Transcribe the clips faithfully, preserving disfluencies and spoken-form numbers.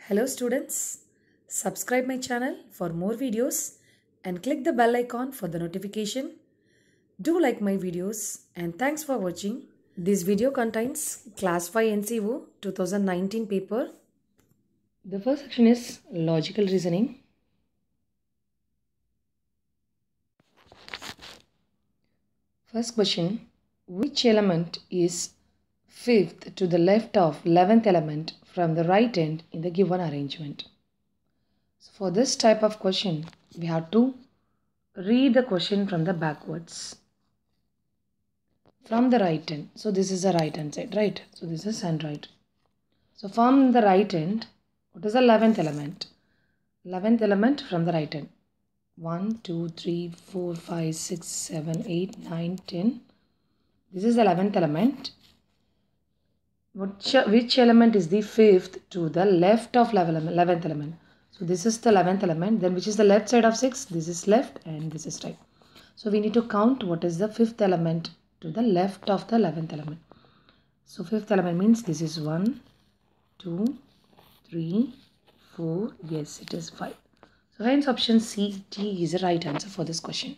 Hello students, subscribe my channel for more videos and click the bell icon for the notification. Do like my videos and thanks for watching. This video contains Class five N C O twenty nineteen paper. The first section is logical reasoning. First question, which element is fifth to the left of eleventh element from the right end in the given arrangement? So for this type of question, we have to read the question from the backwards. From the right end. So this is the right hand side, right? So this is hand right. So from the right end, what is the eleventh element? eleventh element from the right end. one, two, three, four, five, six, seven, eight, nine, ten. This is the eleventh element. Which, which element is the fifth to the left of eleventh element? So this is the eleventh element. Then which is the left side of six? This is left and this is right. So we need to count what is the fifth element to the left of the eleventh element. So fifth element means this is one, two, three, four. Yes, it is five. So hence option C, D is the right answer for this question.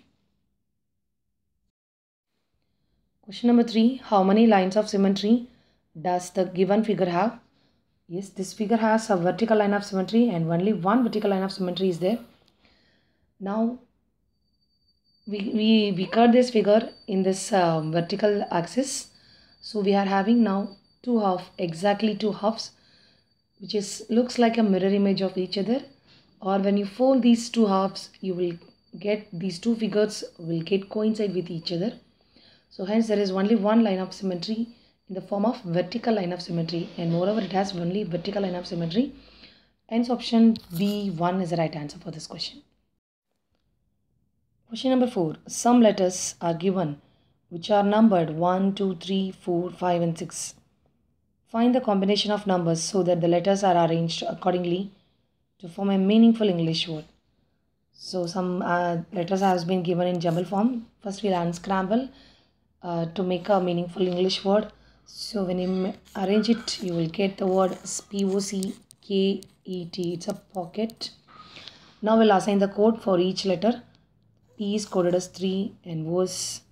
Question number three. How many lines of symmetry does the given figure have? Yes, this figure has a vertical line of symmetry and only one vertical line of symmetry is there. Now, we, we, we cut this figure in this uh, vertical axis. So we are having now two halves, exactly two halves, which is looks like a mirror image of each other. Or when you fold these two halves, you will get these two figures will get coincide with each other. So hence there is only one line of symmetry in the form of vertical line of symmetry, and moreover it has only vertical line of symmetry. Hence option B one is the right answer for this question. Question number four. Some letters are given which are numbered one, two, three, four, five and six. Find the combination of numbers so that the letters are arranged accordingly to form a meaningful English word. So some uh, letters has been given in jumble form. First we'll unscramble uh, to make a meaningful English word. So when you arrange it, you will get the word P O C K E T. It's a pocket. Now we'll assign the code for each letter. P is coded as three and O is,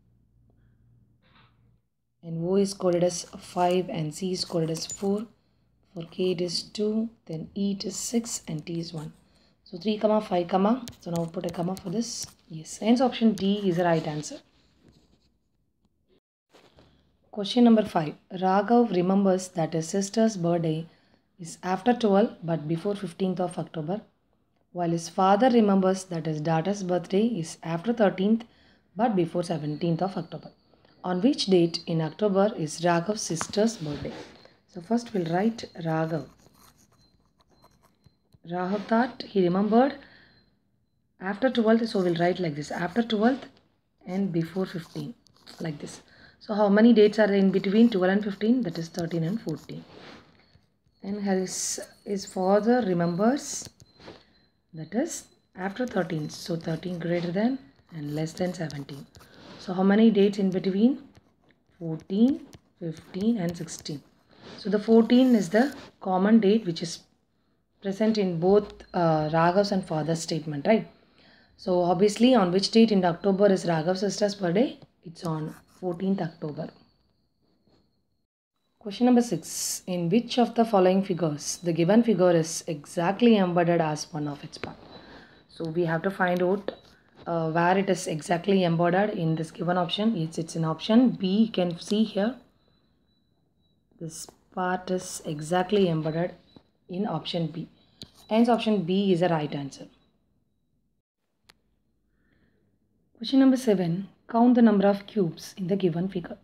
and O is coded as five and C is coded as four. For K it is two, then E it is six and T is one. So three comma five comma. So now put a comma for this. Yes, hence option D is the right answer. Question number five. Raghav remembers that his sister's birthday is after twelve but before fifteenth of October, while his father remembers that his daughter's birthday is after thirteenth but before seventeenth of October. On which date in October is Raghav's sister's birthday? So first we'll write Raghav. Raghav thought he remembered after twelfth, so we'll write like this, after twelfth and before fifteen, like this. So how many dates are in between twelve and fifteen? That is thirteen and fourteen. And his, his father remembers that is after thirteen. So thirteen greater than and less than seventeen. So how many dates in between? fourteen, fifteen and sixteen. So the fourteen is the common date which is present in both uh, Raghav's and father's statement, right? So obviously on which date in October is Raghav's sister's birthday? It's on fourteenth October. Question number six. In which of the following figures the given figure is exactly embedded as one of its part? So we have to find out uh, where it is exactly embedded in this given option. It's, it's in option B. You can see here. This part is exactly embedded in option B. Hence option B is the right answer. Question number seven. Count the number of cubes in the given figure.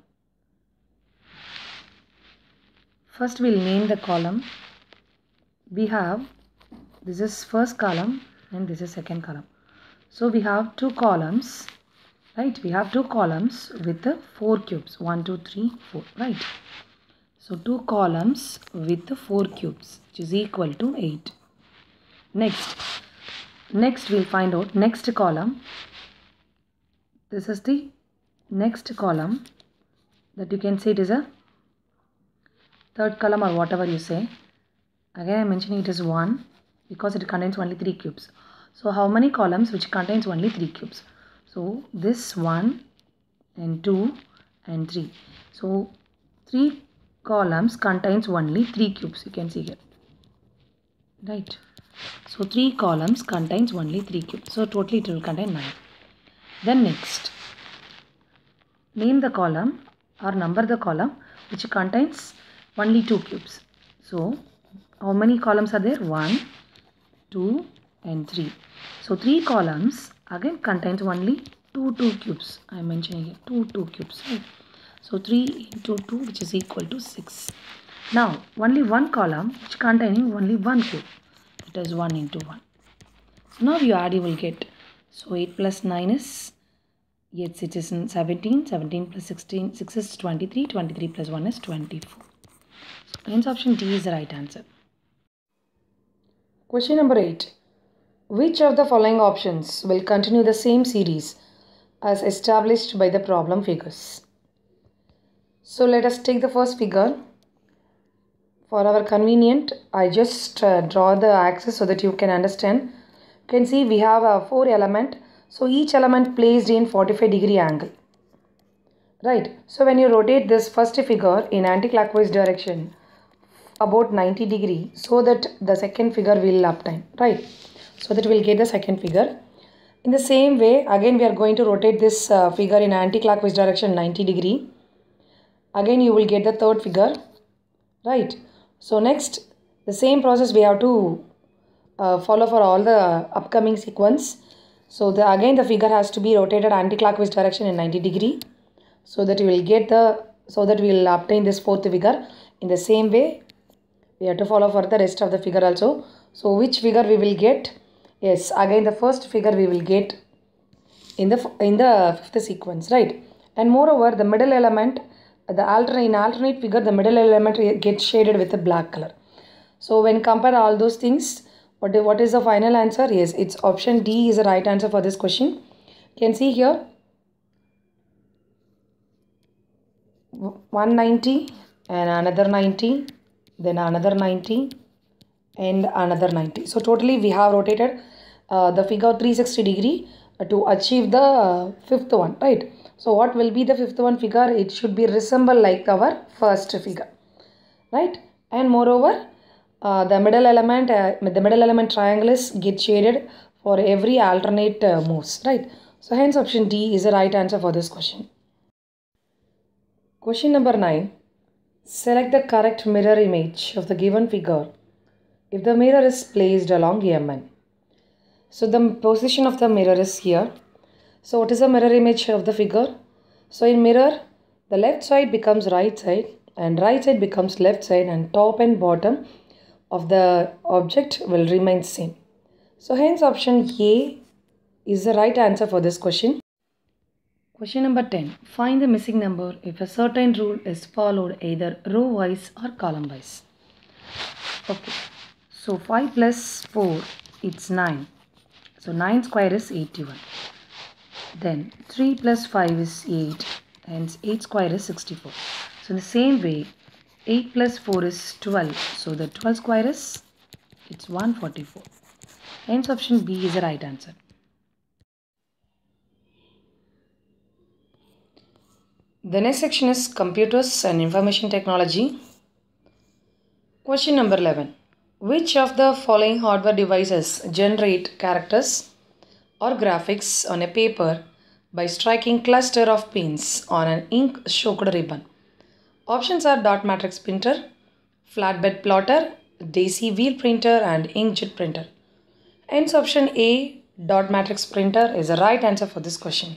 First we'll name the column. We have, this is first column and this is second column. So we have two columns, right? We have two columns with the four cubes. one, two, three, four, right? So two columns with the four cubes, which is equal to eight. Next, next we'll find out next column. This is the next column that you can say it is a third column or whatever you say. Again I am mentioning it is one because it contains only three cubes. So how many columns which contains only three cubes? So this one and two and three. So three columns contains only three cubes. You can see here. Right. So three columns contains only three cubes. So totally it will contain nine. Then next, name the column or number the column which contains only two cubes. So how many columns are there? one, two and three. So three columns again contains only two two cubes. I am mentioning here two two cubes. Right? So three into two which is equal to six. Now only one column which containing only one cube. It is one into one. So now you add, you will get. So eight plus nine is, yes, it is seventeen. seventeen plus sixteen, six is twenty-three. twenty-three plus one is twenty-four. So hence option D is the right answer. Question number eight. Which of the following options will continue the same series as established by the problem figures? So let us take the first figure. For our convenient, I just uh, draw the axis so that you can understand. You can see we have a four element. So each element placed in forty-five degree angle. Right. So when you rotate this first figure in anti-clockwise direction about ninety degree, so that the second figure will obtain. Right. So that we will get the second figure. In the same way, again we are going to rotate this uh, figure in anti-clockwise direction ninety degree. Again you will get the third figure. Right. So next, the same process we have to uh, follow for all the upcoming sequence. So the again the figure has to be rotated anti-clockwise direction in ninety degree, so that you will get the so that we will obtain this fourth figure. In the same way, we have to follow for the rest of the figure also. So which figure we will get? Yes, again the first figure we will get in the in the fifth sequence, right? And moreover, the middle element. The alternate, in alternate figure, the middle element gets shaded with a black color. So when compare all those things, what, what is the final answer? Yes, it's option D is the right answer for this question. You can see here one ninety and another ninety, then another ninety and another ninety. So totally we have rotated uh, the figure three hundred sixty degree to achieve the uh, fifth one, right? So what will be the fifth one figure? It should be resemble like our first figure, right? And moreover, uh, the middle element, uh, the middle element triangle is get shaded for every alternate uh, moves, right? So hence option D is the right answer for this question. Question number nine. Select the correct mirror image of the given figure if the mirror is placed along M N. So the position of the mirror is here. So what is the mirror image of the figure? So in mirror, the left side becomes right side and right side becomes left side, and top and bottom of the object will remain same. So hence option A is the right answer for this question. Question number ten. Find the missing number if a certain rule is followed either row wise or column wise. Okay. So five plus four, it's nine. So nine square is eighty-one. Then three plus five is eight, and eight square is sixty-four. So in the same way, eight plus four is twelve. So the twelve square is, it's one hundred forty-four. Hence option B is the right answer. The next section is computers and information technology. Question number eleven. Which of the following hardware devices generate characters or graphics on a paper by striking cluster of pins on an ink-soaked ribbon? Options are dot matrix printer, flatbed plotter, daisy wheel printer and inkjet printer. Hence option A, dot matrix printer, is the right answer for this question.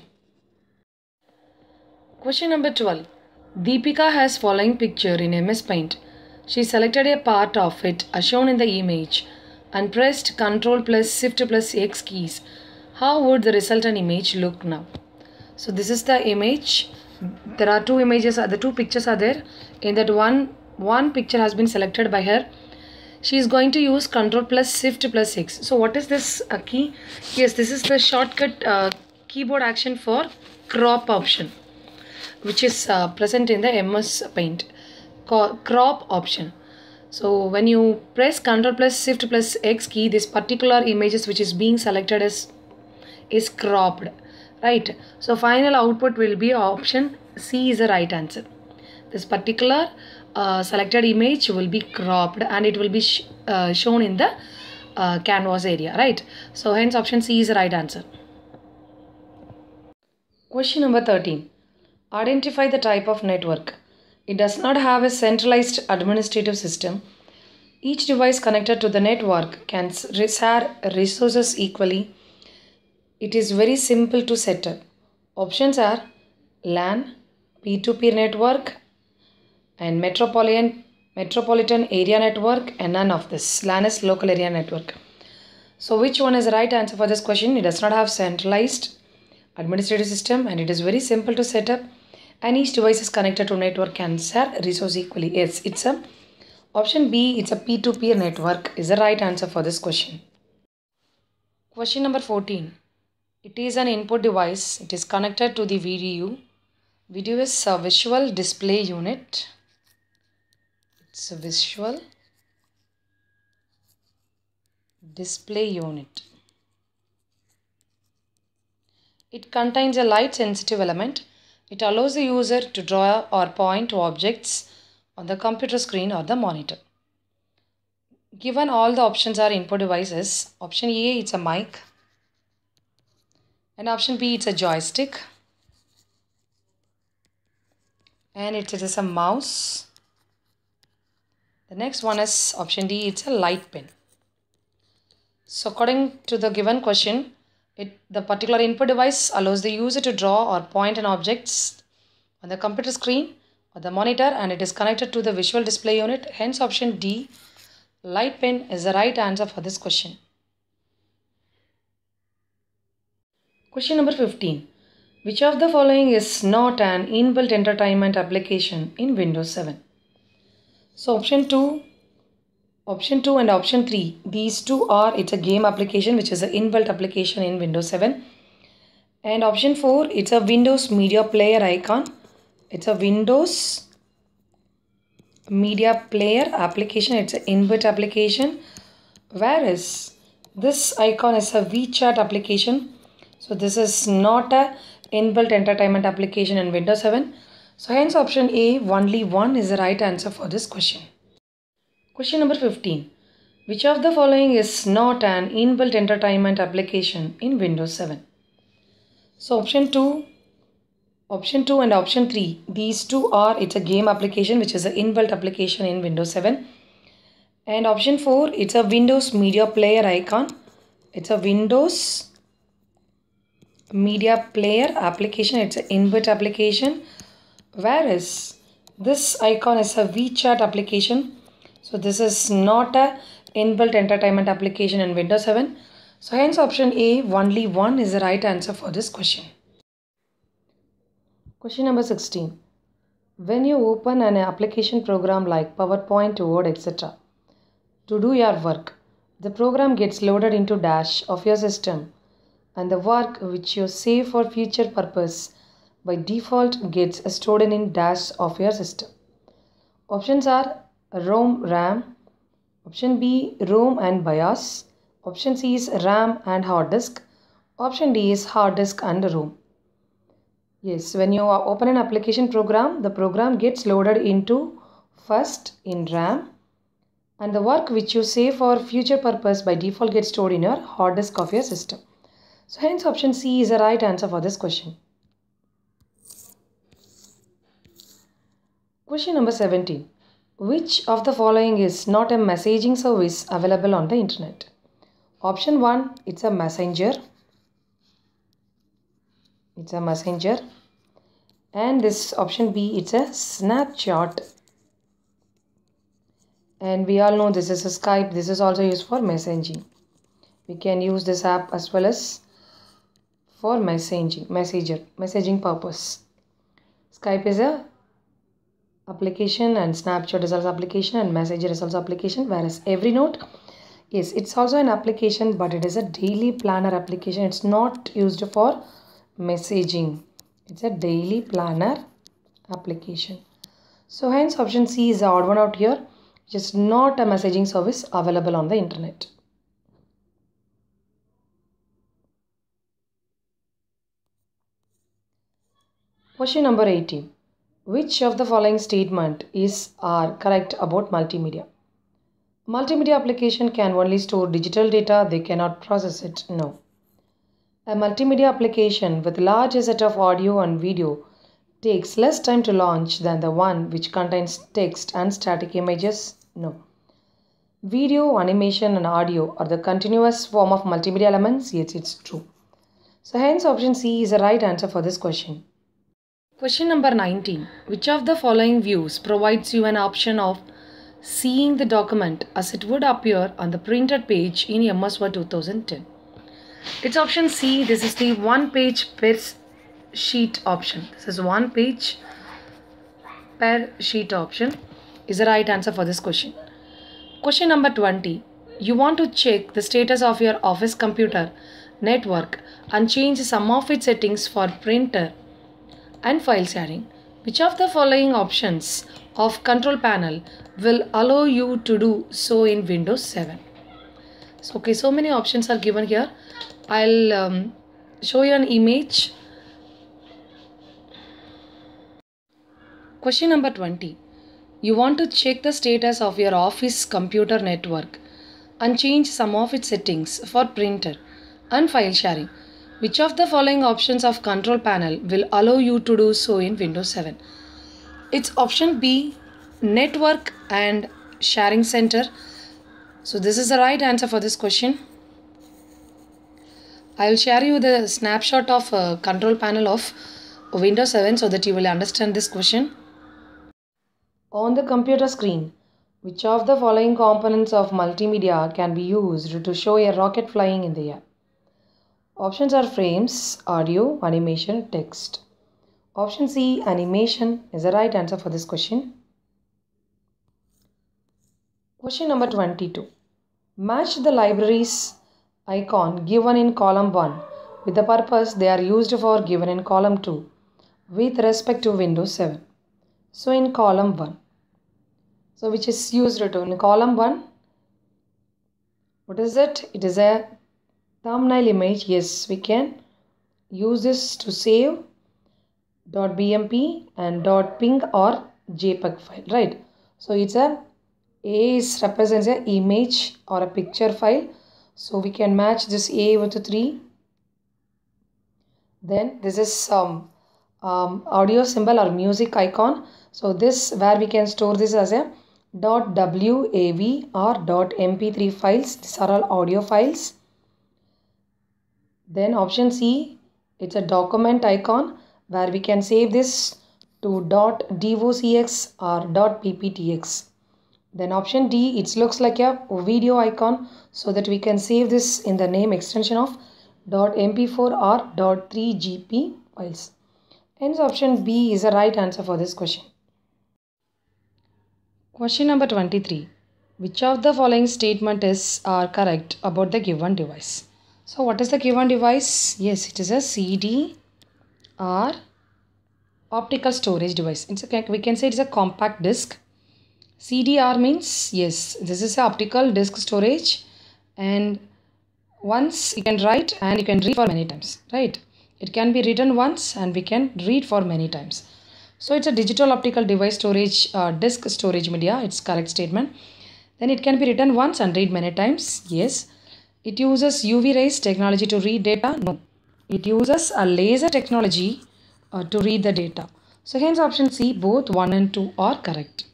Question number twelve. Deepika has following picture in M S Paint. She selected a part of it as shown in the image and pressed Ctrl plus Shift plus X keys. How would the resultant image look now? So this is the image. There are two images, the two pictures are there. In that one, one picture has been selected by her. She is going to use Ctrl plus Shift plus X. So what is this uh, key? Yes, this is the shortcut uh, keyboard action for crop option, which is uh, present in the M S Paint. Crop option. So when you press Ctrl plus Shift plus X key, this particular images which is being selected is is cropped, right? So final output will be option C is the right answer. This particular uh, selected image will be cropped and it will be sh uh, shown in the uh, canvas area, right? So hence option C is the right answer. Question number thirteen. Identify the type of network. It does not have a centralized administrative system. Each device connected to the network can share resources equally. It is very simple to set up. Options are LAN, peer-to-peer network, and metropolitan metropolitan area network, and none of this. LAN is local area network. So which one is the right answer for this question? It does not have centralized administrative system and it is very simple to set up, and each device is connected to network can share resource equally. Yes, it's a option B, it's a peer-to-peer network is the right answer for this question. Question number fourteen. It is an input device. It is connected to the V D U. V D U is a visual display unit. It's a visual display unit. It contains a light sensitive element. It allows the user to draw or point to objects on the computer screen or the monitor. Given all the options are input devices, option A, it's a mic, and option B, it's a joystick, and it is a mouse. The next one is option D, it's a light pen. So according to the given question, it, the particular input device allows the user to draw or point an objects on the computer screen or the monitor, and it is connected to the visual display unit. Hence option D, light pen, is the right answer for this question. Question number fifteen. Which of the following is not an inbuilt entertainment application in Windows seven? So option two, option two and option three, these two are, it's a game application which is an inbuilt application in Windows seven. And option four, it's a Windows Media Player icon. It's a Windows Media Player application. It's an inbuilt application. Whereas this icon is a WeChat application. So this is not a inbuilt entertainment application in Windows seven. So hence option A, only one, is the right answer for this question. Question number fifteen. Which of the following is not an inbuilt entertainment application in Windows seven? So option two, option two and option three, these two are, it's a game application which is an inbuilt application in Windows seven. And option four, it's a Windows Media Player icon. It's a Windows Media Player application. It's an inbuilt application. Whereas this icon is a WeChat application. So this is not a inbuilt entertainment application in Windows seven. So hence option A, only one, is the right answer for this question. Question number sixteen. When you open an application program like PowerPoint, Word, et cetera to do your work, the program gets loaded into dash of your system, and the work which you save for future purpose by default gets stored in dash of your system. Options are ROM, RAM. Option B, ROM and BIOS. Option C is RAM and hard disk. Option D is hard disk and ROM. Yes, when you open an application program, the program gets loaded into first in RAM, and the work which you save for future purpose by default gets stored in your hard disk of your system. So hence option C is the right answer for this question. Question number seventeen. Which of the following is not a messaging service available on the internet? Option one, it's a messenger. It's a messenger. And this option B, it's a Snapchat. And we all know this is a Skype. This is also used for messaging. We can use this app as well as for messaging, messenger, messaging purpose. Skype is a application and Snapchat is also application and Messenger is also application, whereas Evernote, yes, it's also an application, but it is a daily planner application. It's not used for messaging. It's a daily planner application. So hence option C is the odd one out here. which is not a messaging service available on the internet. Question number eighteen. Which of the following statement is are correct about multimedia? Multimedia application can only store digital data, they cannot process it. No. A multimedia application with large set of audio and video takes less time to launch than the one which contains text and static images. No. Video, animation and audio are the continuous form of multimedia elements. Yes, it's true. So hence option C is the right answer for this question. Question number nineteen. Which of the following views provides you an option of seeing the document as it would appear on the printed page in M S Word two thousand ten? It's option C. This is the one page per sheet option. This is one page per sheet option is the right answer for this question. Question number twenty. You want to check the status of your office computer network and change some of its settings for printer and file sharing. Which of the following options of control panel will allow you to do so in Windows seven? So, okay, so many options are given here. I'll um, show you an image. Question number twenty. You want to check the status of your office computer network and change some of its settings for printer and file sharing. Which of the following options of control panel will allow you to do so in Windows seven? It's option B, network and sharing center. So this is the right answer for this question. I will share you the snapshot of uh, control panel of Windows seven so that you will understand this question. On the computer screen, which of the following components of multimedia can be used to show a rocket flying in the air? Options are frames, audio, animation, text. Option C, animation, is the right answer for this question. Question number twenty-two. Match the libraries icon given in column one with the purpose they are used for given in column two with respect to Windows seven. So in column one. So which is used to in column one. What is it? It is a thumbnail image. Yes, we can use this to save .bmp and .ping or JPEG file, right? So it's a A is represents an image or a picture file. So we can match this A with the three. Then this is some um, audio symbol or music icon. So this where we can store this as a .wav or .m p three files. These are all audio files. Then option C, it's a document icon where we can save this to .docx or .pptx. Then option D, it looks like a video icon so that we can save this in the name extension of .m p four or .three G P files. Hence option B is the right answer for this question. Question number twenty-three. Which of the following statement is are correct about the given device? So what is the given device? Yes, it is a C D or optical storage device. It's a, we can say it's a compact disc. C D R means, yes, this is an optical disk storage, and once you can write and you can read for many times, right? It can be written once and we can read for many times. So it's a digital optical device storage, uh, disk storage media. It's correct statement. Then it can be written once and read many times. Yes. It uses U V rays technology to read data. No. It uses a laser technology uh, to read the data. So hence option C, both one and two are correct.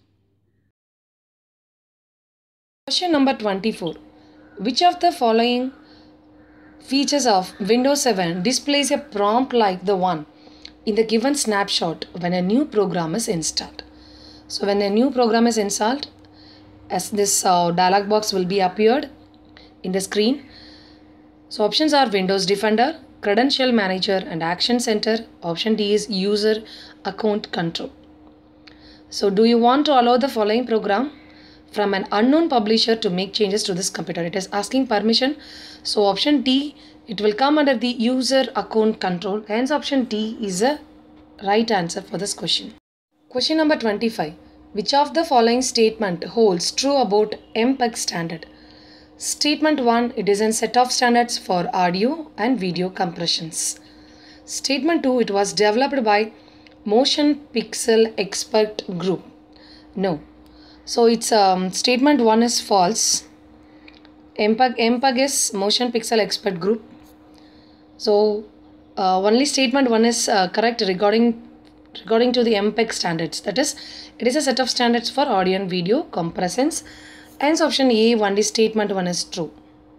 Question number twenty-four. Which of the following features of Windows seven displays a prompt like the one in the given snapshot when a new program is installed? So when a new program is installed, as this uh, dialog box will be appeared in the screen. So options are Windows Defender, Credential Manager and Action Center. Option D is User Account Control. So do you want to allow the following program from an unknown publisher to make changes to this computer? It is asking permission. So option D, it will come under the User Account Control. Hence option D is a right answer for this question. Question number twenty-five. Which of the following statement holds true about M P E G standard? Statement one, it is a set of standards for audio and video compressions. Statement two, it was developed by Motion Pixel Expert Group. No. So it's um, statement one is false. M P E G, M P E G is Motion Pixel Expert Group. So uh, only statement one is uh, correct regarding regarding to the M P E G standards. That is, it is a set of standards for audio and video compressions. Hence option A, only statement one is true.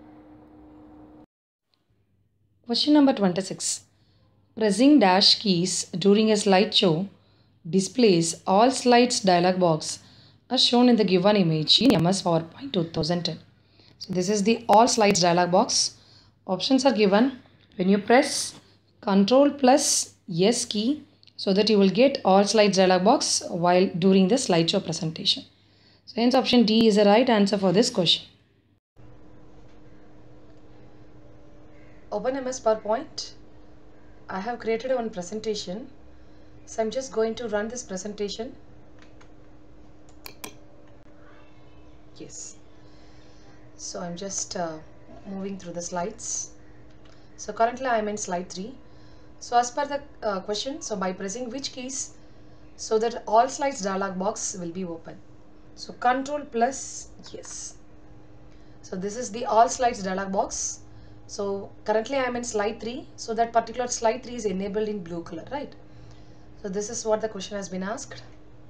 Question number twenty-six. Pressing dash keys during a slideshow displays all slides dialog box as shown in the given image in M S PowerPoint two thousand ten. So this is the all slides dialog box. Options are given when you press Ctrl plus S key so that you will get all slides dialog box while during the slideshow presentation. So hence option D is the right answer for this question. Open M S PowerPoint. I have created one presentation. So I'm just going to run this presentation. Yes. So I'm just uh, moving through the slides. So currently I am in slide three. So as per the uh, question, so by pressing which keys so that all slides dialog box will be open. So Control plus yes. So this is the all slides dialog box. So currently I am in slide three. So that particular slide three is enabled in blue color, right? So this is what the question has been asked.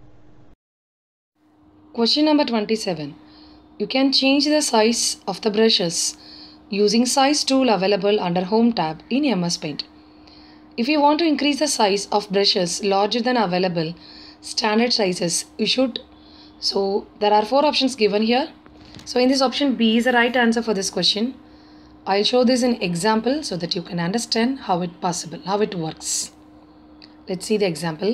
Question number twenty-seven. You can change the size of the brushes using size tool available under Home tab in M S Paint. If you want to increase the size of brushes larger than available standard sizes, you should. So there are four options given here. So in this option B is the right answer for this question. I'll show this in example so that you can understand how it possible, how it works. Let's see the example.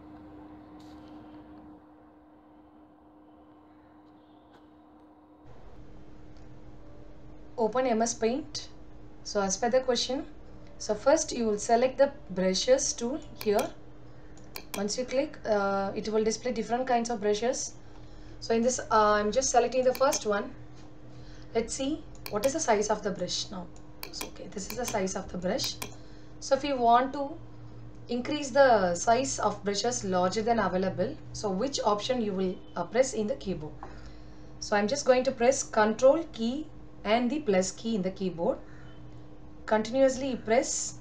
Open M S Paint. So as per the question, so first you will select the brushes tool here. Once you click, uh, it will display different kinds of brushes. So in this, uh, I'm just selecting the first one. Let's see what is the size of the brush now. So okay, this is the size of the brush. So if you want to increase the size of brushes larger than available, so which option you will uh, press in the keyboard? So I'm just going to press Control key and the plus key in the keyboard. Continuously you press.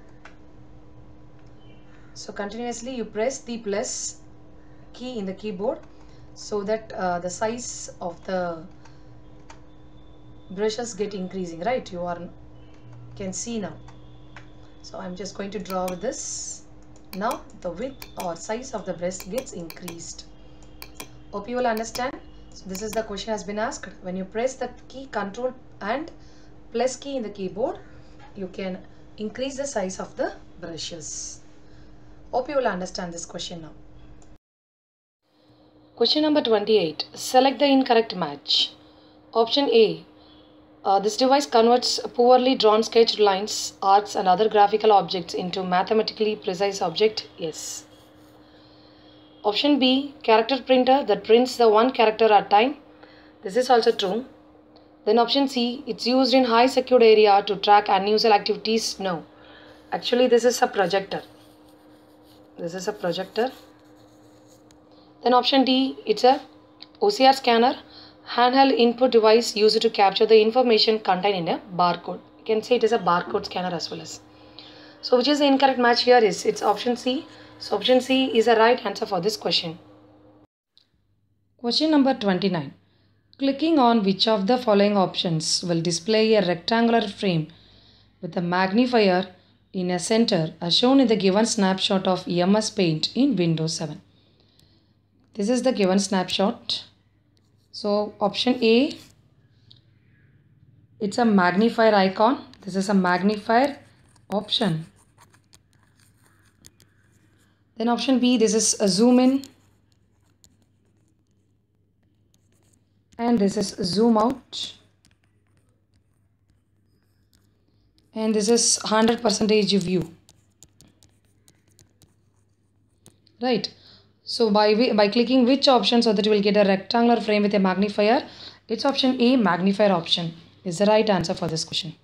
So continuously you press the plus key in the keyboard so that uh, the size of the brushes get increasing, right? You are can see now. So I'm just going to draw with this. Now the width or size of the brush gets increased. Hope you will understand. So this is the question has been asked. When you press the key Control and plus key in the keyboard, you can increase the size of the brushes. Hope you will understand this question now. Question number twenty-eight. Select the incorrect match. Option A. Uh, this device converts poorly drawn sketched lines, arcs and other graphical objects into mathematically precise object. Yes. Option B. Character printer that prints the one character at a time. This is also true. Then option C. It's used in high secured area to track unusual activities. No. Actually this is a projector. This is a projector. Then option D. It's a O C R scanner. Handheld input device used to capture the information contained in a barcode. You can say it is a barcode scanner as well as. So which is the incorrect match here is it's option C. So option C is the right answer for this question. Question number twenty-nine. Clicking on which of the following options will display a rectangular frame with a magnifier in a center as shown in the given snapshot of M S Paint in Windows seven. This is the given snapshot. So option A, it's a magnifier icon. This is a magnifier option. Then option B, this is a zoom in. And this is zoom out. And this is one hundred percent view. Right. So by, by clicking which option so that you will get a rectangular frame with a magnifier, it's option A, magnifier option is the right answer for this question.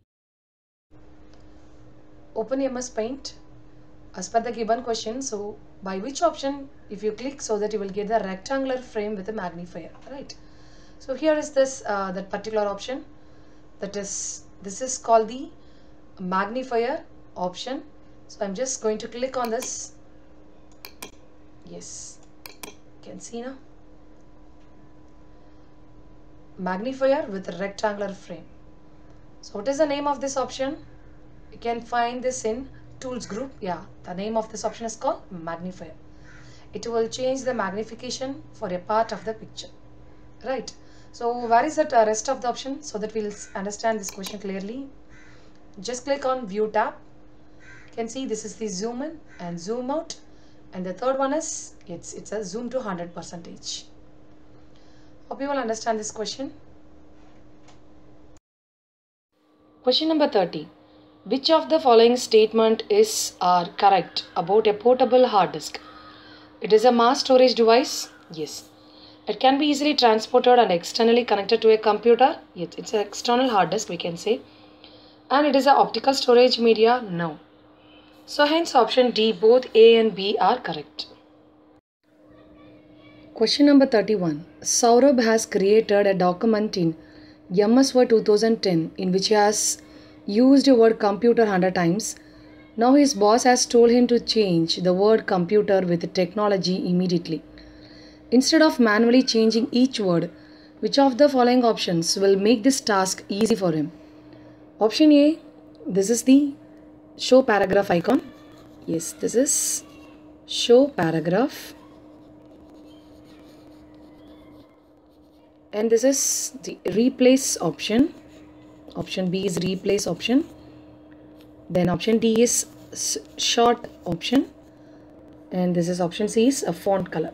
Open M S Paint as per the given question. So by which option if you click so that you will get the rectangular frame with a magnifier, right? So here is this uh, that particular option, that is this is called the magnifier option. So I'm just going to click on this. Yes, you can see now, magnifier with a rectangular frame. So what is the name of this option? You can find this in tools group. Yeah, the name of this option is called magnifier. It will change the magnification for a part of the picture, right? So where is that uh, rest of the option so that we'll understand this question clearly? Just click on view tab. You can see this is the zoom in and zoom out, and the third one is it's it's a zoom to one hundred percentage. Hope you will understand this question. Question number thirty. Which of the following statement is are correct about a portable hard disk? It is a mass storage device. Yes. It can be easily transported and externally connected to a computer. Yes, it's an external hard disk, we can say. And it is an optical storage media. No. So hence option D, both A and B are correct. Question number thirty-one. Saurabh has created a document in M S Word two thousand ten in which he has used the word computer one hundred times. Now his boss has told him to change the word computer with technology immediately. Instead of manually changing each word, which of the following options will make this task easy for him? Option A, this is the show paragraph icon. Yes, this is show paragraph. And this is the replace option. Option B is replace option. Then option D is short option. And this is option C is a font color.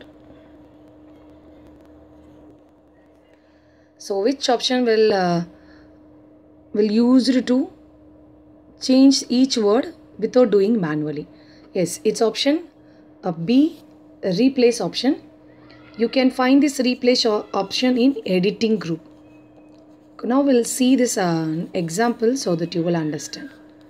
So which option will uh, will used to change each word without doing manually? Yes, it's option uh, B, replace option. You can find this replace option in editing group. Now we'll see this uh, example so that you will understand.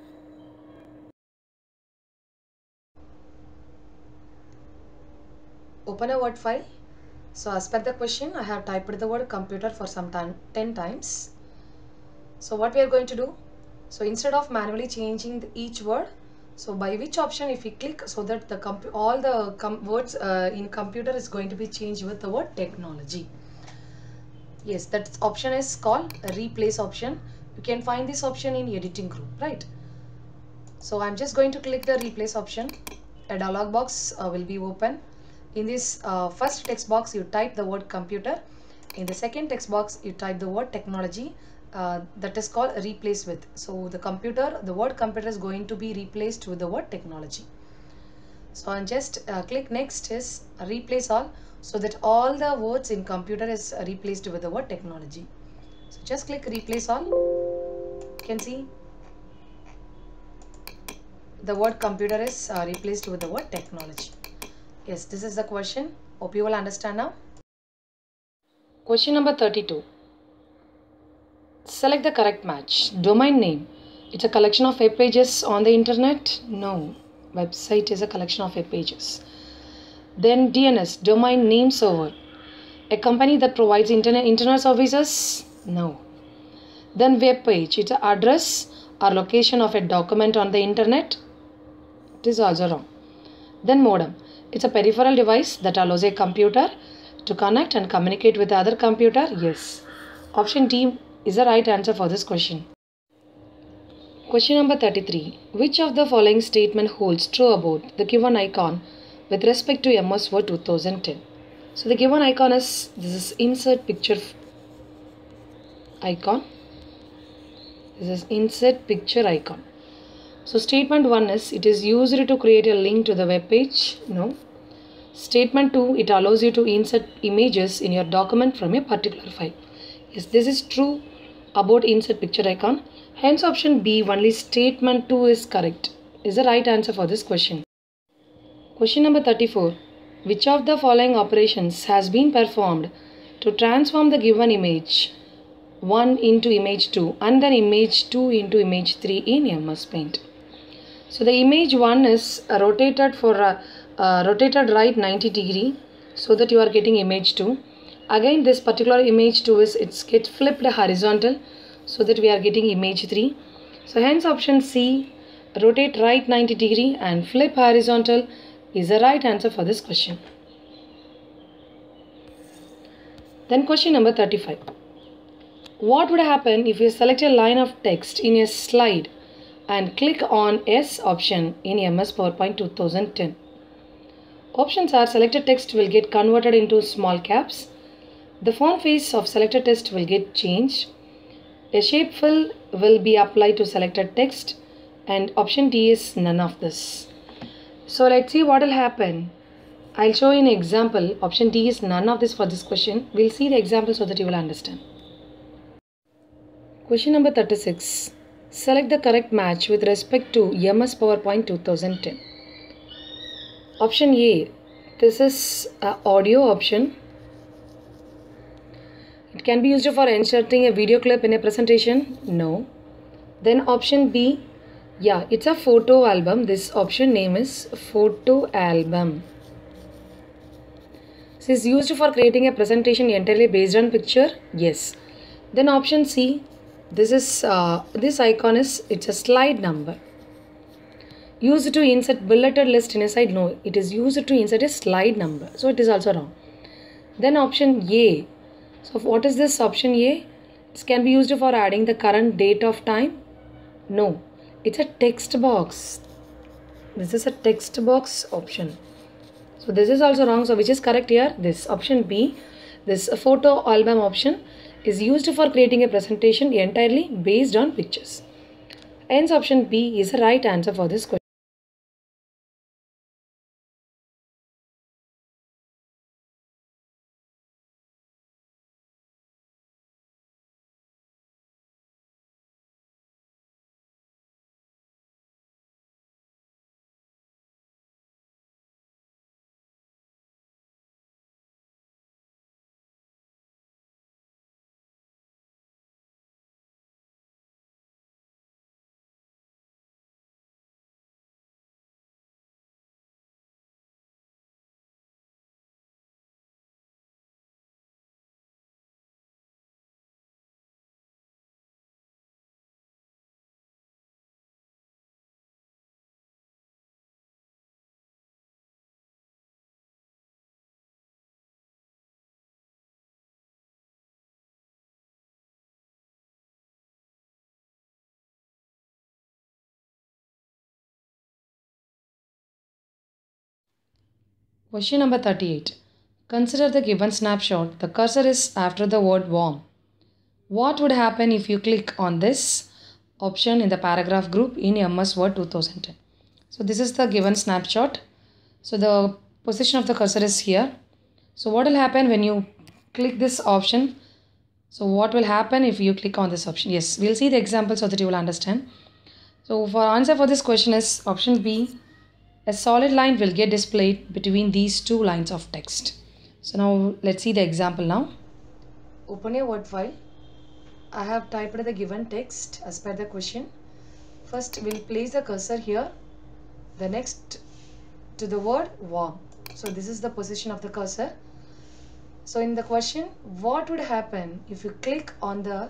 Open a Word file. So as per the question, I have typed the word computer for some time, ten times. So what we are going to do? So instead of manually changing the, each word, so by which option if we click so that the comp all the com words uh, in computer is going to be changed with the word technology. Yes, that option is called a replace option. You can find this option in editing group, right? So I'm just going to click the replace option. A dialog box uh, will be open. In this uh, first text box, you type the word computer. In the second text box, you type the word technology. Uh, that is called replace with. So the computer, the word computer is going to be replaced with the word technology. So I'll just uh, click next is replace all, so that all the words in computer is uh, replaced with the word technology. So just click replace all. You can see the word computer is uh, replaced with the word technology. Yes, this is the question. Hope you will understand now. Question number thirty-two. Select the correct match. Domain name. It's a collection of web pages on the internet? No. Website is a collection of web pages. Then D N S, domain name server. A company that provides internet internet services? No. Then web page. It's an address or location of a document on the internet? It is also wrong. Then modem. It's a peripheral device that allows a computer to connect and communicate with the other computer? Yes. Option D is the right answer for this question. Question number thirty-three. Which of the following statement holds true about the given icon with respect to M S Word two thousand ten? So the given icon is, this is insert picture icon. This is insert picture icon. So statement one is, it is used to create a link to the web page? No. Statement two, it allows you to insert images in your document from a particular file. Yes, this is true about insert picture icon. Hence option B, only statement two is correct, is the right answer for this question. Question number thirty-four. Which of the following operations has been performed to transform the given image one into image two and then image two into image three in M S Paint? So the image one is uh, rotated for uh, uh, rotated right ninety degree so that you are getting image two. Again this particular image two is it's get flipped horizontal so that we are getting image three. So hence option C, rotate right ninety degree and flip horizontal, is the right answer for this question. Then question number thirty-five. What would happen if you select a line of text in a slide and click on S option in M S PowerPoint two thousand ten? Options are: selected text will get converted into small caps, the font face of selected text will get changed, a shape fill will be applied to selected text, and option D is none of this. So let's see what will happen. I'll show you an example. Option D is none of this for this question. We'll see the example so that you will understand. Question number thirty-six. Select the correct match with respect to M S PowerPoint two thousand ten. Option A. This is an audio option. It can be used for inserting a video clip in a presentation. No. Then option B. Yeah, it's a photo album. This option name is photo album. This is used for creating a presentation entirely based on picture. Yes. Then option C. This is uh, this icon is it's a slide number. Used to insert bulleted list in a slide. No, it is used to insert a slide number. So it is also wrong. Then option A. So what is this option A? This can be used for adding the current date of time. No, it's a text box. This is a text box option. So this is also wrong. So which is correct here? This option B. This photo album option is used for creating a presentation entirely based on pictures. Hence option B is the right answer for this question. Question number thirty-eight. Consider the given snapshot. The cursor is after the word warm. What would happen if you click on this option in the paragraph group in M S Word two thousand ten? So this is the given snapshot. So the position of the cursor is here. So what will happen when you click this option? So what will happen if you click on this option? Yes, we'll see the example so that you will understand. So for answer for this question is option B. A solid line will get displayed between these two lines of text. So now let's see the example now. Open a Word file. I have typed the given text as per the question. First we'll place the cursor here. The next to the word warm. So this is the position of the cursor. So in the question, what would happen if you click on the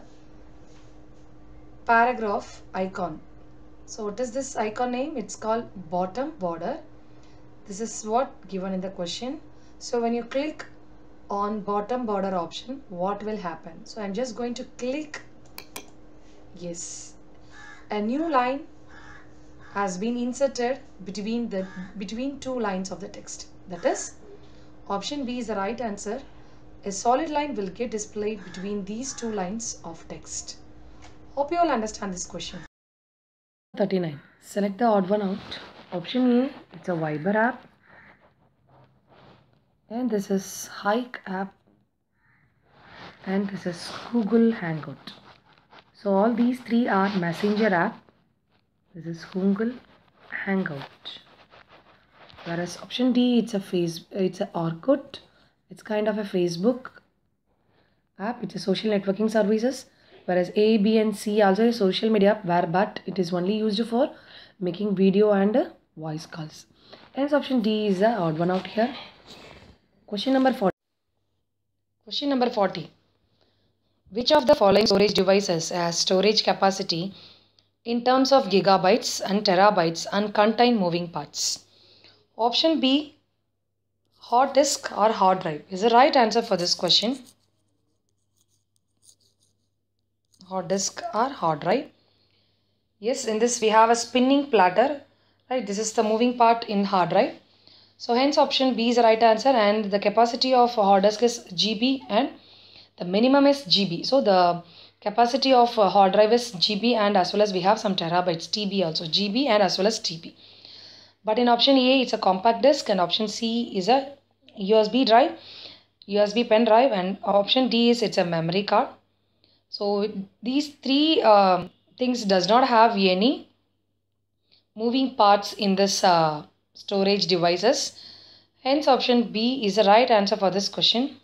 paragraph icon? So what is this icon name? It's called bottom border. This is what given in the question. So when you click on bottom border option, what will happen? So I'm just going to click. Yes, a new line has been inserted between the between two lines of the text. That is, option B is the right answer. A solid line will get displayed between these two lines of text. Hope you all understand this question. thirty-nine. Select the odd one out. Option A, it's a Viber app. And this is Hike app. And this is Google Hangout. So all these three are Messenger app. This is Google Hangout. Whereas option D, it's a face, it's a Orkut. It's kind of a Facebook app. It's a social networking services. Whereas A, B, and C also a social media app, where but it is only used for making video and uh, voice calls. Hence option D is the odd one out here. Question number forty. Question number forty. Which of the following storage devices has storage capacity in terms of gigabytes and terabytes and contain moving parts? Option B, hard disk or hard drive is the right answer for this question. Hard disk or hard drive. Yes, in this we have a spinning platter, right? This is the moving part in hard drive. So hence option B is the right answer, and the capacity of a hard disk is G B and the minimum is G B. So the capacity of a hard drive is G B, and as well as we have some terabytes, T B also, G B and as well as T B. But in option A, it's a compact disk, and option C is a U S B drive, U S B pen drive, and option D is it's a memory card. So these three uh, things does not have any moving parts in this uh, storage devices. Hence option B is the right answer for this question.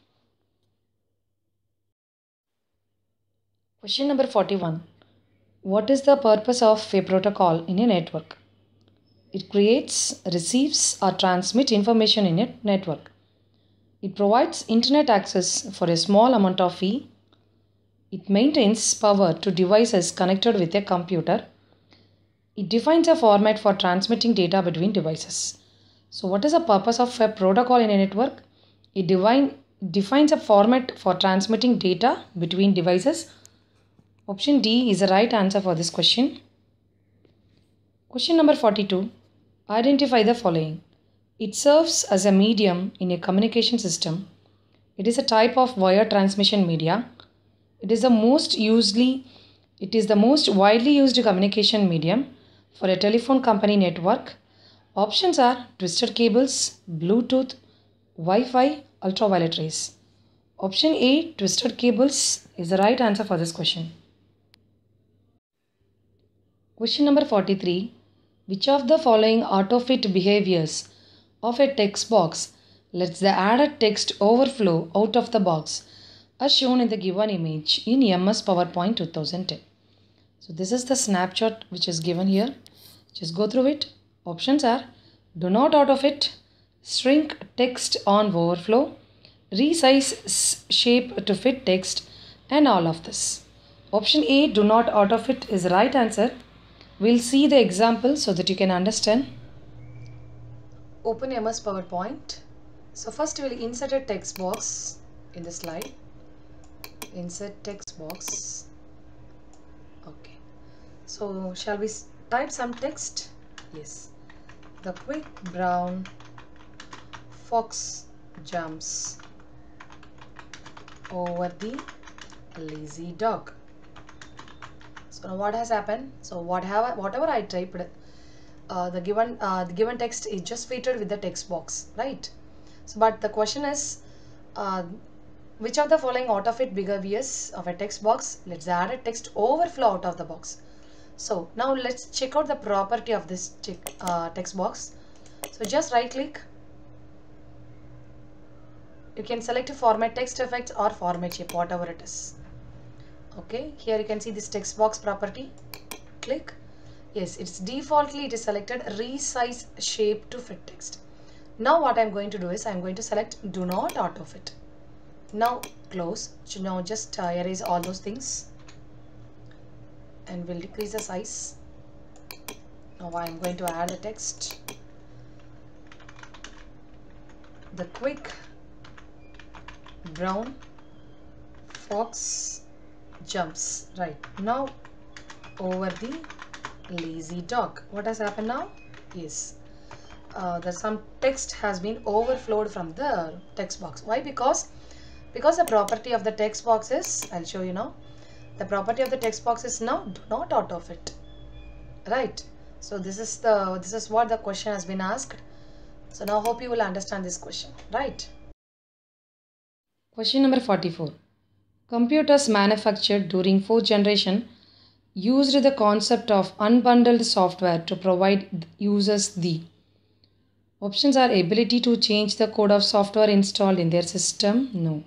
Question number forty-one. What is the purpose of a protocol in a network? It creates, receives or transmits information in a network. It provides internet access for a small amount of fee. It maintains power to devices connected with a computer. It defines a format for transmitting data between devices. So what is the purpose of a protocol in a network? It define, defines a format for transmitting data between devices. Option D is the right answer for this question. Question number forty-two. Identify the following. It serves as a medium in a communication system. It is a type of wire transmission media. It is the most usually, it is the most widely used communication medium for a telephone company network. Options are twisted cables, Bluetooth, Wi-Fi, ultraviolet rays. Option A, twisted cables, is the right answer for this question. Question number forty-three. Which of the following autofit behaviors of a text box lets the added text overflow out of the box as shown in the given image in M S PowerPoint two thousand ten? So this is the snapshot which is given here. Just go through it. Options are do not autofit, shrink text on overflow, resize shape to fit text, and all of this. Option A, do not autofit, is the right answer. We'll see the example so that you can understand. Open M S PowerPoint. So first we'll insert a text box in the slide. Insert text box. Okay. So shall we type some text? Yes. The quick brown fox jumps over the lazy dog. So now what has happened? So what have whatever I typed, uh, the given uh, the given text is just fitted with the text box, right? So but the question is, uh, which of the following autofit behaviors of a text box lets the added text overflow out of the box? So now let's check out the property of this check, uh, text box. So just right click. You can select a format text effect or format shape, whatever it is. Okay, here you can see this text box property. Click. Yes, it's defaultly it is selected resize shape to fit text. Now what I'm going to do is I'm going to select do not autofit. Now close. So now just uh, erase all those things and we'll decrease the size. Now I'm going to add the text. The quick brown fox jumps right now over the lazy dog. What has happened now? Yes, uh, that some text has been overflowed from the text box. Why? Because because the property of the text box is, I'll show you now. The property of the text box is now do not autofit. Right. So this is the this is what the question has been asked. So now hope you will understand this question. Right. Question number forty-four. Computers manufactured during fourth generation used the concept of unbundled software to provide users the Options are ability to change the code of software installed in their system. No.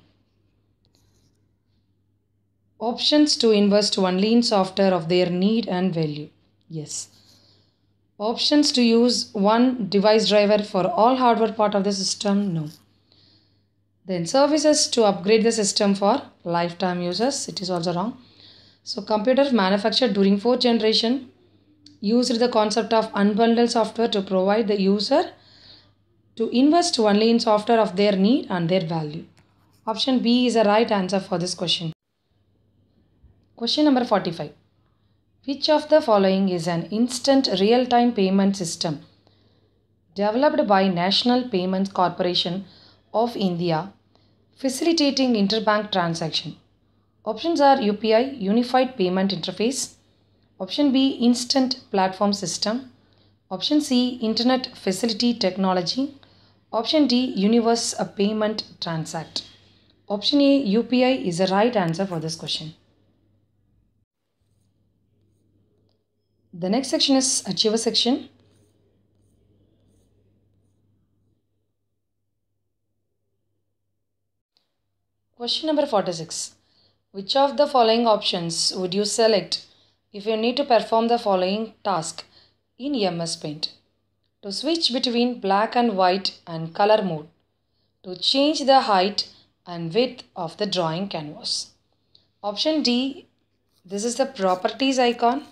Options to invest only in software of their need and value. Yes. Options to use one device driver for all hardware part of the system. No. Then services to upgrade the system for lifetime users. It is also wrong. So computer manufactured during fourth generation used the concept of unbundled software to provide the user to invest only in software of their need and their value. Option B is the right answer for this question. Question number forty-five. Which of the following is an instant real-time payment system developed by National Payments Corporation of India, facilitating interbank transaction? Options are U P I, Unified Payment Interface. Option B, Instant Platform System. Option C, Internet Facility Technology. Option D, Universe Payment Transact. Option A, U P I is the right answer for this question. The next section is Achiever section. Question number forty-six. Which of the following options would you select if you need to perform the following task in M S Paint? To switch between black and white and color mode. To change the height and width of the drawing canvas. Option D, this is the properties icon.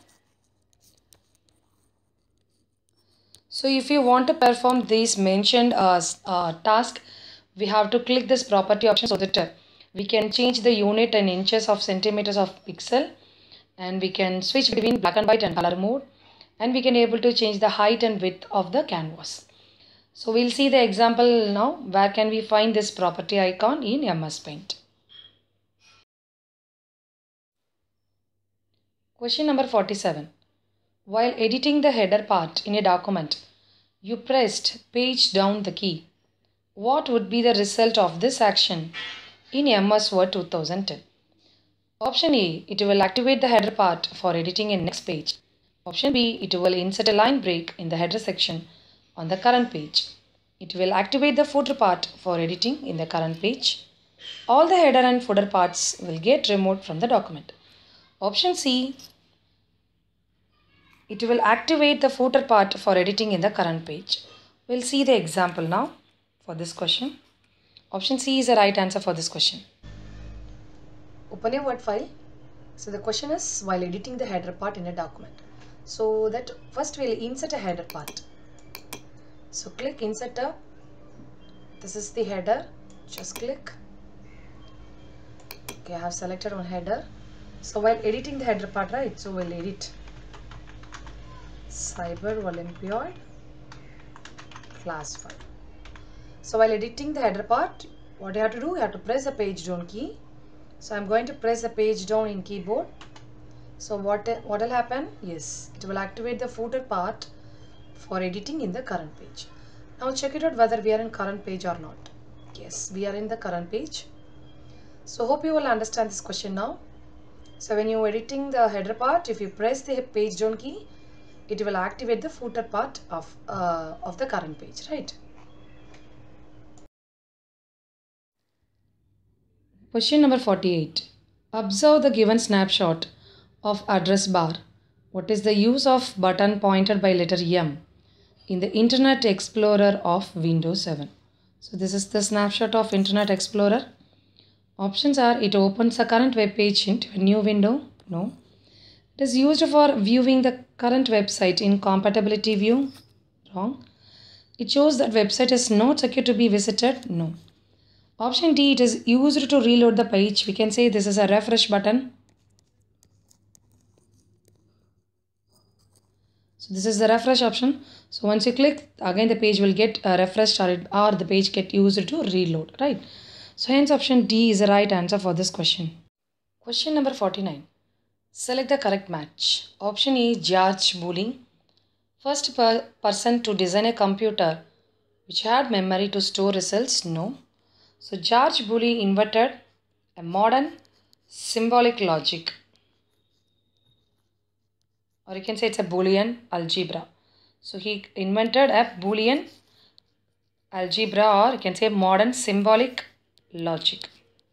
So if you want to perform this mentioned uh, uh, task, we have to click this property option so that uh, we can change the unit and inches of centimeters of pixel, and we can switch between black and white and color mode, and we can able to change the height and width of the canvas. So we'll see the example now. Where can we find this property icon in M S Paint? Question number forty-seven. While editing the header part in a document, you pressed page down the key. What would be the result of this action in M S Word two thousand ten? Option A, it will activate the header part for editing in next page. Option B, it will insert a line break in the header section on the current page. It will activate the footer part for editing in the current page. All the header and footer parts will get removed from the document. Option C, it will activate the footer part for editing in the current page. We'll see the example now for this question. Option C is the right answer for this question. Open a Word file. So the question is while editing the header part in a document. So that first we'll insert a header part. So click insert a. This is the header. Just click. Okay, I have selected one header. So while editing the header part, right? So we'll edit Cyber Olympiad class five. So while editing the header part, what you have to do, you have to press the page down key. So I'm going to press the page down in keyboard. So what what will happen? Yes, it will activate the footer part for editing in the current page. Now check it out whether we are in current page or not. Yes, we are in the current page. So hope you will understand this question now. So when you are editing the header part, if you press the page down key, it will activate the footer part of, uh, of the current page, right? Question number forty-eight. Observe the given snapshot of address bar. What is the use of button pointed by letter M in the Internet Explorer of Windows seven? So this is the snapshot of Internet Explorer. Options are it opens the current web page into a new window. No. It is used for viewing the current website in compatibility view. Wrong. It shows that website is not secure to be visited. No. Option D, it is used to reload the page. We can say this is a refresh button. So this is the refresh option. So once you click, again the page will get uh, refreshed or, it, or the page get used to reload, right? So hence option D is the right answer for this question. Question number forty-nine. Select the correct match. Option E, George Boole. First per person to design a computer which had memory to store results. No. So George Boole invented a modern symbolic logic, or you can say it's a Boolean algebra. So he invented a Boolean algebra, or you can say modern symbolic logic.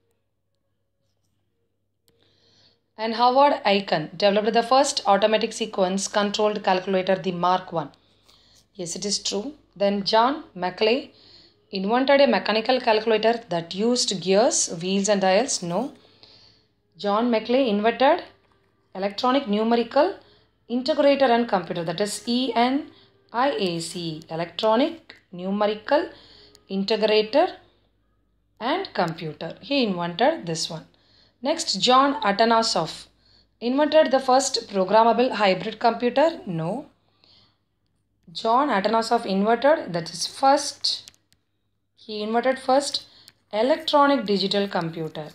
And Howard Aiken developed the first automatic sequence controlled calculator, the Mark one. Yes, it is true. Then John Maclay invented a mechanical calculator that used gears, wheels and dials. No. John Maclay invented electronic numerical integrator and computer, that is E N I A C, electronic numerical integrator and computer. He invented this one. Next, John Atanasoff invented the first programmable hybrid computer. No. John Atanasoff invented, that is first, he invented first electronic digital computer.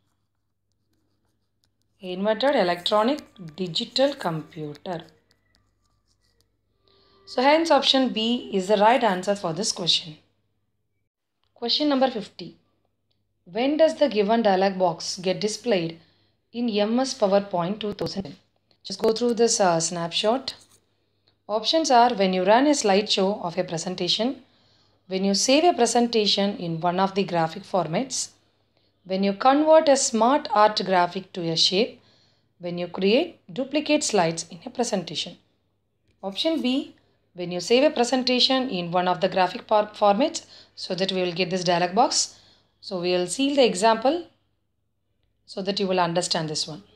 He invented electronic digital computer. So hence option B is the right answer for this question. Question number fifty. When does the given dialog box get displayed in M S PowerPoint two thousand? Just go through this uh, snapshot. Options are when you run a slideshow of a presentation, when you save a presentation in one of the graphic formats, when you convert a smart art graphic to a shape, when you create duplicate slides in a presentation. Option B, when you save a presentation in one of the graphic formats, so that we will get this dialog box. So we will see the example so that you will understand this one.